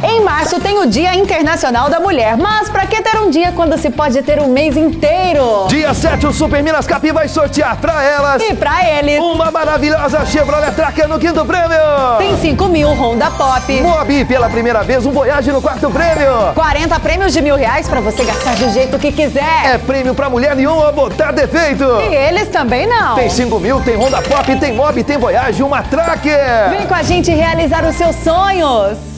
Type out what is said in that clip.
Em março tem o Dia Internacional da Mulher, mas pra que ter um dia quando se pode ter um mês inteiro? Dia 7, o Super Minas Capim vai sortear pra elas E pra eles, uma maravilhosa Chevrolet Tracker no 5º prêmio. tem 5 mil Honda Pop, Mobi, pela primeira vez, um Voyage no 4º prêmio. 40 prêmios de R$1.000 pra você gastar do jeito que quiser. É prêmio pra mulher nenhuma botar defeito. E eles também não. Tem 5 mil, tem Honda Pop, tem Mobi, tem Voyage, uma Tracker. Vem com a gente realizar os seus sonhos.